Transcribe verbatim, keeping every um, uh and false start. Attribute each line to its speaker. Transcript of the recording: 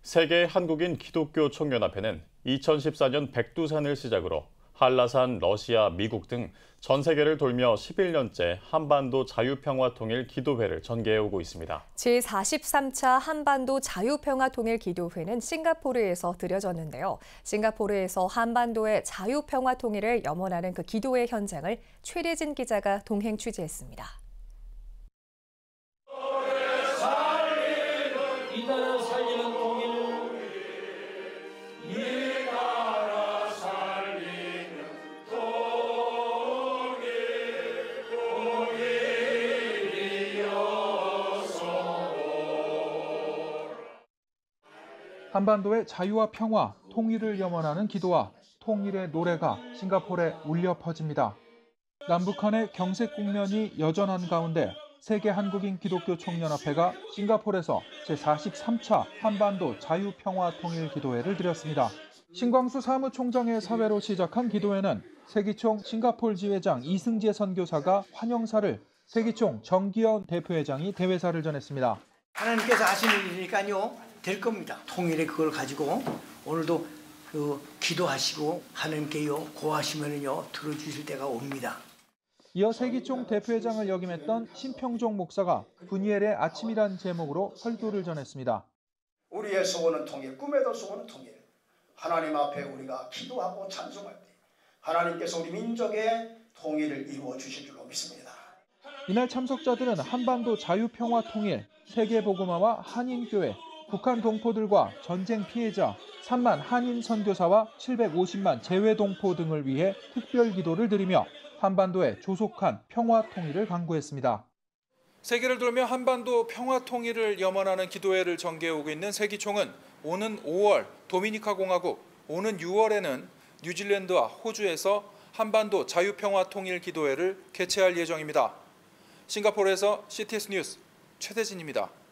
Speaker 1: 세계 한국인 기독교 총연합회는 이천십사 년 백두산을 시작으로 한라산, 러시아, 미국 등 전 세계를 돌며 십일 년째 한반도 자유평화통일 기도회를 전개해오고 있습니다.
Speaker 2: 제사십삼 차 한반도 자유평화통일기도회는 싱가포르에서 드려졌는데요. 싱가포르에서 한반도의 자유평화통일을 염원하는 그 기도회 현장을 최대진 기자가 동행 취재했습니다.
Speaker 3: 한반도의 자유와 평화, 통일을 염원하는 기도와 통일의 노래가 싱가포르에 울려 퍼집니다. 남북한의 경색 국면이 여전한 가운데 세계 한국인 기독교 총연합회가 싱가포르에서 제사십삼 차 한반도 자유평화통일 기도회를 드렸습니다. 신광수 사무총장의 사회로 시작한 기도회는 세기총 싱가포르 지회장 이승재 선교사가 환영사를, 세기총 정기현 대표회장이 대회사를 전했습니다.
Speaker 4: 하나님께서 하시는 일이니까요. 될 겁니다. 통일의 그걸 가지고 오늘도 그 기도하시고 하나님께요 고하시면은요 들어주실 때가 옵니다.
Speaker 3: 이어 세기총 대표회장을 역임했던 신평종 목사가 분이엘의 아침이란 제목으로 설교를 전했습니다.
Speaker 5: 우리의 소원은 통일, 꿈에도 소원은 통일. 하나님 앞에 우리가 기도하고 찬송할 때 하나님께서 우리 민족의 통일을 이루어 주실 줄로 믿습니다.
Speaker 3: 이날 참석자들은 한반도 자유평화통일, 세계복음화와 한인교회, 북한 동포들과 전쟁 피해자, 삼만 한인 선교사와 칠백오십만 재외동포 등을 위해 특별 기도를 드리며 한반도의 조속한 평화 통일을 강구했습니다.
Speaker 6: 세계를 돌며 한반도 평화 통일을 염원하는 기도회를 전개해오고 있는 세기총은 오는 오월 도미니카 공화국, 오는 유월에는 뉴질랜드와 호주에서 한반도 자유평화 통일 기도회를 개최할 예정입니다. 싱가포르에서 씨티에스 뉴스 최대진입니다.